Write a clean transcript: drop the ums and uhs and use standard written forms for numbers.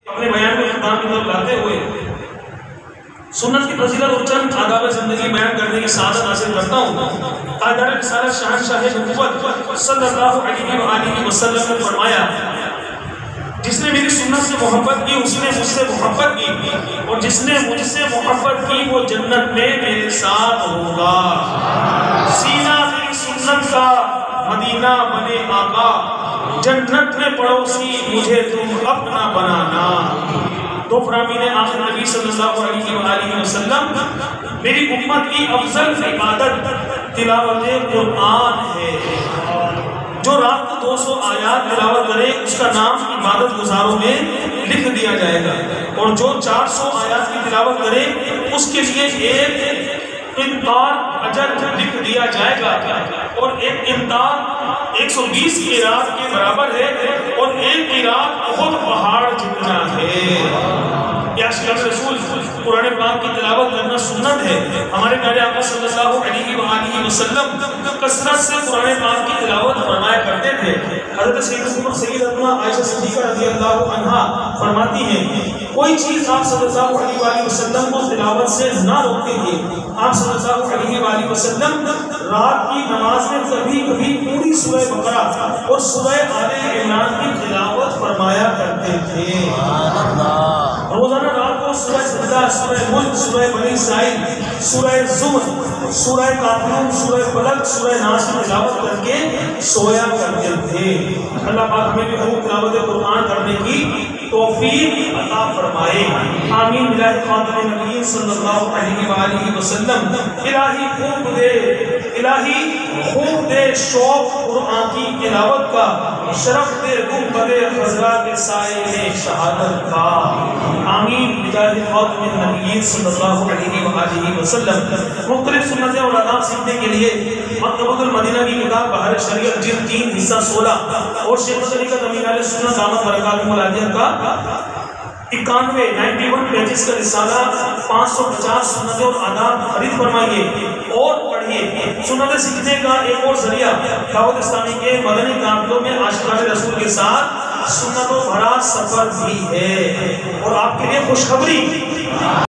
اپنے بیان میں اختتام کی طرف لاتے ہوئے سنت کی فضیلت اور چند آداب زندگی بیان کرنے کی سعادت حاصل کرتا ہوں۔ قائدار رسالت شہنشاہ نبوت صلی اللہ علیہ وآلہ وسلم نے فرمایا، جس نے میری سنت سے محبت کی اس نے مجھ سے محبت کی، اور جس نے مجھ سے محبت کی وہ جنت میں میرے ساتھ ہوگا۔ سینہ میری سنت کا، مدینہ بنے آقا، جنت میں پڑوسی مجھے تم اپنا بنانا۔ تو فرامین آخر نبی صلی اللہ علیہ وآلہ وسلم، میری امت کی افضل عبادت تلاوت قرآن ہے۔ جو رات کو 200 آیات تلاوت کرے اس کا نام عبادت گزاروں میں لکھ دیا جائے گا، اور جو 400 آیات کی تلاوت کرے اس کے لیے ایک امتار اجر لکھ دیا جائے گا، اور ایک امتار 120 قرات کے برابر ہے، اور ایک قرات خود پہاڑ جتنا ہے۔ یا رسول قرآن پاک کی تلاوت کرنا سنت ہے۔ ہمارے پیارے آقا صلی اللہ علیہ وآلہ وسلم کثرت سے قرآن پاک کی تلاوت فرمایا کرتے تھے۔ حضرت سیدتنا عائشہ صدیقہ رضی اللہ عنہا فرماتی ہیں، کوئی چیز آپ صلی اللہ علیہ وآلہ وسلم کو تلاوت سے نہ روکتی تھی۔ آپ صلی اللہ علیہ وآلہ وسلم رات کی نماز میں کبھی کبھی پوری سورہ بقرہ اور سورہ آل عمران کی تلاوت فرمایا کرتے تھے۔ روزانہ رات کو سورہ سجدہ، سورہ ملک، سورہ بنی اسرائیل، سورہ زمر، سورہ کافرون، سورہ فلق، سورہ ناس کی تلاوت کر کے سویا کرتے تھے۔ اللہ پاک ہمیں بھی خوب تلاوت قرآن کرنے کی توفیق عطا فرمائے، آمین بجاہ خاتم نبیین صلی اللہ علیہ وآلہ وسلم۔ الہی خوب دے، الہی خوب دے شوق قرآن کی تلاوت کا، شرف دے گنبد خضرا کے سائے میں شہادت کا، آمین بجاہ خاتم النبیین صلی اللہ علیہ وآلہ وسلم۔ مختلف سنتیں اور آداب سیکھنے کے لیے مکتبۃ المدینہ کی کتاب بہار شریعت جلد 3 حصہ 16 اور شیخ طریقت امین علیہ سنت دامت برکاتہ العالیہ کا 91 پیجز کا رسالہ 550 سنتیں اور آداب خرید فرمائیے اور پڑھیے۔ سنتیں سیکھنے کا ایک اور ذریعہ دعوت اسلامی کے مدنی قافلوں میں عاشقان رسول کے ساتھ سنتوں بھرا سفر بھی ہے، اور آپ کے لیے خوشخبری